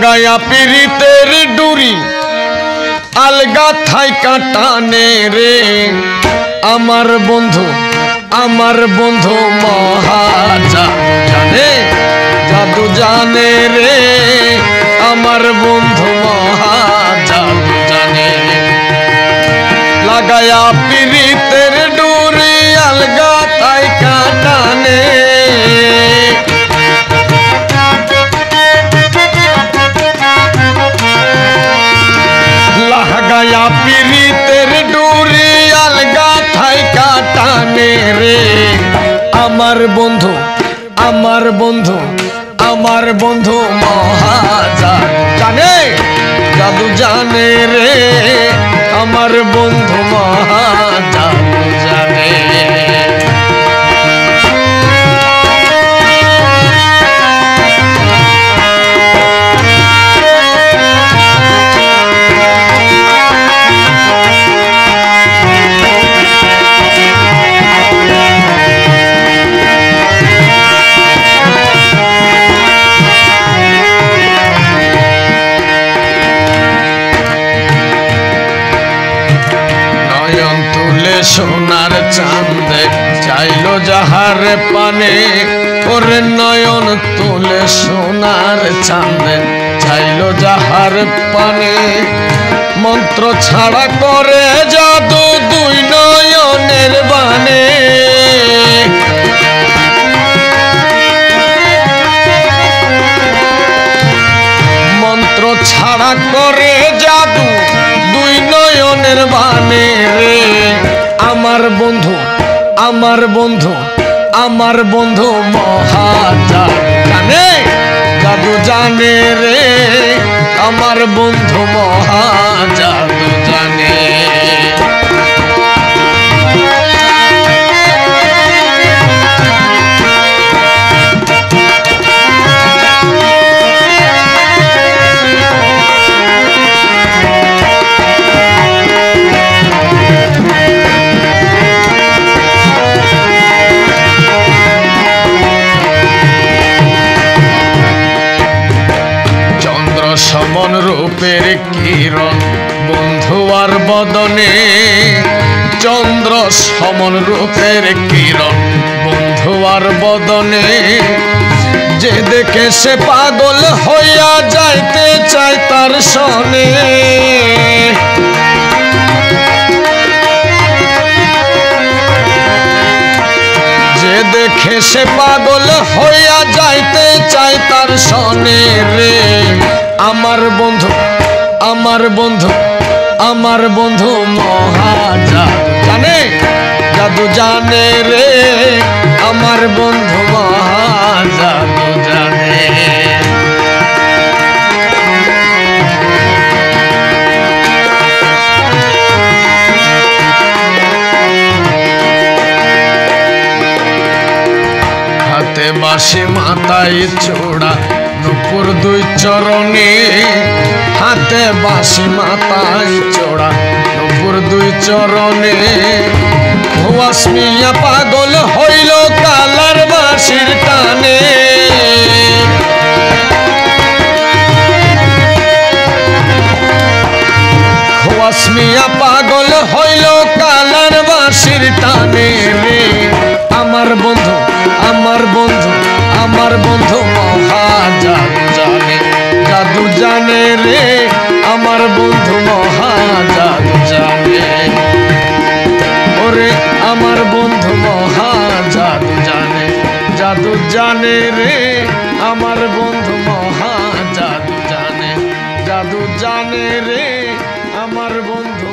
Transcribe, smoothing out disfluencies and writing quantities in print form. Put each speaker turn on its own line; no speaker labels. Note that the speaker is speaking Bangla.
লাগায়া পিরিতের ডুরি আলগা থাইকা টানে রে আমার বন্ধু মহাজা জানে জাদু জানে রে আমার বন্ধু মহাজা জানে লাগায়া পিরিতের ডুরি আলগা থাইকা টানে লাগায়া পিরিতের ডুরি আলগা থাইকা টানে রে আমার বন্ধু মহাজা জানে জাদু জানে রে আমার বন্ধু মহাজা জানে সোনার চাঁদে চাইলো যাহার পানে ওরে নয়ন তুলে সোনার চাঁদে চাইলো যাহার পানে মন্ত্র ছাড়া করে জাদু দুই নয়নের বানে মন্ত্র ছাড়া করে জাদু দুই নয়নের বানে রে আমার বন্ধু মহাজা জানে জাদু জানে রে আমার বন্ধু মহাজা জানে সমন রূপের কিরণ বন্ধু আর বদনে চন্দ্র সমন রূপের কিরণ বন্ধু আর বদনে যে দেখে সে পাগল হইয়া যাইতে চায় তার সনে যে দেখে সে পাগল হইয়া যাইতে চায় তার সনে রে আমার বন্ধু মহাজা জানে জাদু জানে রে আমার বন্ধু মহাজা জানে হাতে বাঁশি মাথায় চূড়া নুপুর দুই চরণে হাতে বাঁশি মাথায় চড়া নুপুর দুই চরণে হুয়াস মিয়া পাগল হইল কালার বাঁশির টানে হুয়াস মিয়া পাগল হইল কালার বাঁশির টানে রে আমার বন্ধু মহাজা জানে জাদু জানে রে আমার বন্ধু মহাজা জানে ওরে আমার বন্ধু মহাজা জানে জাদু জানে রে আমার বন্ধু মহাজা জানে জাদু জানে রে আমার বন্ধু